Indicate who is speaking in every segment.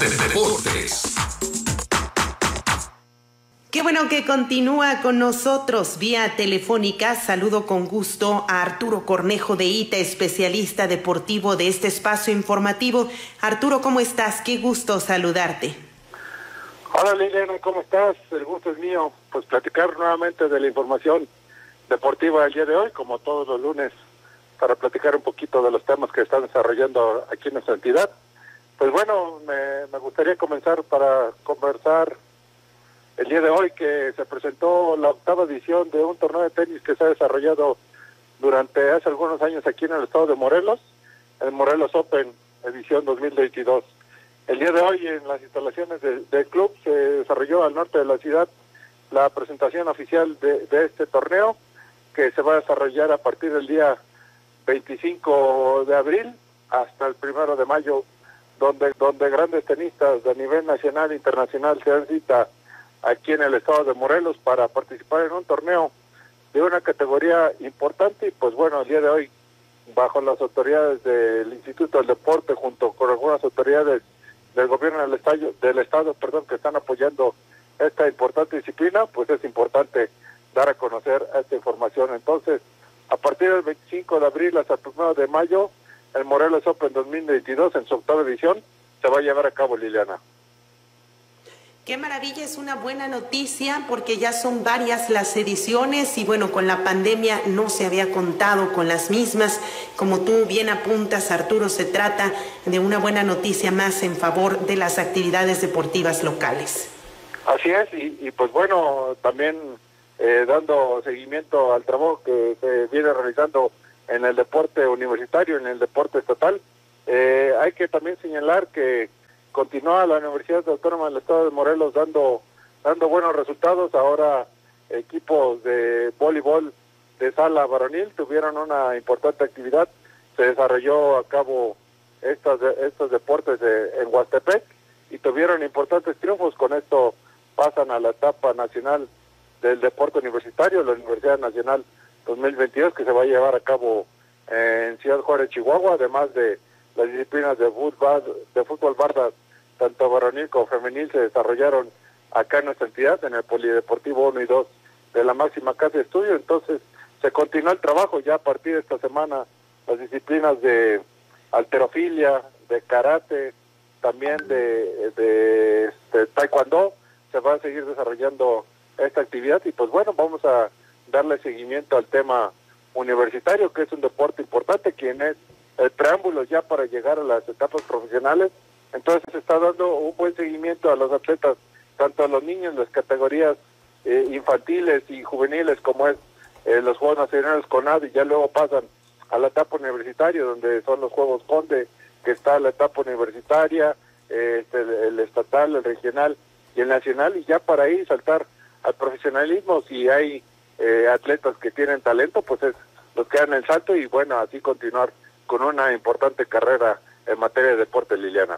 Speaker 1: de deportes.
Speaker 2: Qué bueno que continúa con nosotros vía telefónica. Saludo con gusto a Arturo Cornejo de ITA, especialista deportivo de este espacio informativo. Arturo, ¿cómo estás? Qué gusto saludarte.
Speaker 3: Hola Liliana, ¿cómo estás? El gusto es mío. Pues platicar nuevamente de la información deportiva del día de hoy, como todos los lunes, para platicar un poquito de los temas que están desarrollando aquí en nuestra entidad. Pues bueno, me gustaría comenzar para conversar el día de hoy que se presentó la 8ª edición de un torneo de tenis que se ha desarrollado durante hace algunos años aquí en el estado de Morelos, el Morelos Open edición 2022. El día de hoy en las instalaciones del club se desarrolló al norte de la ciudad la presentación oficial de este torneo que se va a desarrollar a partir del día 25 de abril hasta el 1 de mayo, donde grandes tenistas de nivel nacional e internacional se dan cita aquí en el estado de Morelos para participar en un torneo de una categoría importante. Y pues bueno, el día de hoy, bajo las autoridades del Instituto del Deporte, junto con algunas autoridades del gobierno del estado, que están apoyando esta importante disciplina, pues es importante dar a conocer esta información. Entonces, a partir del 25 de abril hasta el 1 de mayo, el Morelos Open 2022, en su 8ª edición, se va a llevar a cabo, Liliana.
Speaker 2: Qué maravilla, es una buena noticia porque ya son varias las ediciones y bueno, con la pandemia no se había contado con las mismas. Como tú bien apuntas, Arturo, se trata de una buena noticia más en favor de las actividades deportivas locales.
Speaker 3: Así es, y pues bueno, también dando seguimiento al trabajo que se viene realizando en el deporte universitario, en el deporte estatal, hay que también señalar que continúa la Universidad Autónoma del Estado de Morelos dando buenos resultados. Ahora equipos de voleibol de sala varonil tuvieron una importante actividad. Se desarrolló a cabo estos deportes en Huastepec y tuvieron importantes triunfos. Con esto pasan a la etapa nacional del deporte universitario, la Universidad Nacional 2022, que se va a llevar a cabo en Ciudad Juárez, Chihuahua, además de las disciplinas de fútbol barda, tanto varonil como femenil, se desarrollaron acá en nuestra entidad, en el Polideportivo 1 y 2 de la máxima casa de estudio. Entonces, se continúa el trabajo ya a partir de esta semana, las disciplinas de halterofilia, de karate, también de taekwondo, se va a seguir desarrollando esta actividad. Y pues bueno, vamos a darle seguimiento al tema universitario, que es un deporte importante, quien es el preámbulo ya para llegar a las etapas profesionales. Entonces se está dando un buen seguimiento a los atletas, tanto a los niños, las categorías infantiles y juveniles, como es los Juegos Nacionales CONADE, y ya luego pasan a la etapa universitaria, donde son los Juegos Conde, que está la etapa universitaria, el estatal, el regional y el nacional, y ya para ahí saltar al profesionalismo. Si hay atletas que tienen talento, pues los que dan el salto, y bueno, así continuar con una importante carrera en materia de deporte, Liliana.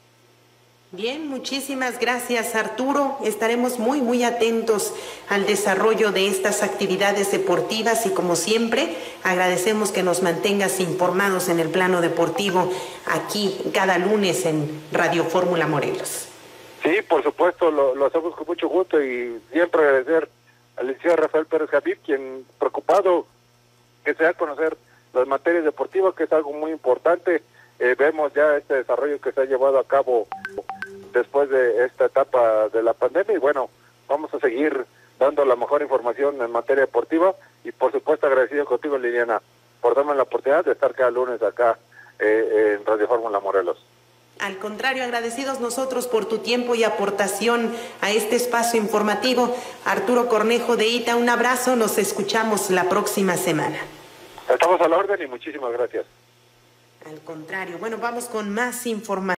Speaker 2: Bien, muchísimas gracias, Arturo. Estaremos muy atentos al desarrollo de estas actividades deportivas y, como siempre, agradecemos que nos mantengas informados en el plano deportivo aquí cada lunes en Radio Fórmula Morelos.
Speaker 3: Sí, por supuesto, lo hacemos con mucho gusto, y siempre agradecer al licenciado Rafael Pérez Javid, quien preocupado que se da a conocer las materias deportivas, que es algo muy importante. Vemos ya este desarrollo que se ha llevado a cabo después de esta etapa de la pandemia, y bueno, vamos a seguir dando la mejor información en materia deportiva, y por supuesto agradecido contigo, Liliana, por darme la oportunidad de estar cada lunes acá en Radio Fórmula Morelos.
Speaker 2: Al contrario, agradecidos nosotros por tu tiempo y aportación a este espacio informativo. Arturo Cornejo de ITA, un abrazo, nos escuchamos la próxima semana.
Speaker 3: Estamos a la orden y muchísimas gracias.
Speaker 2: Al contrario, bueno, vamos con más información.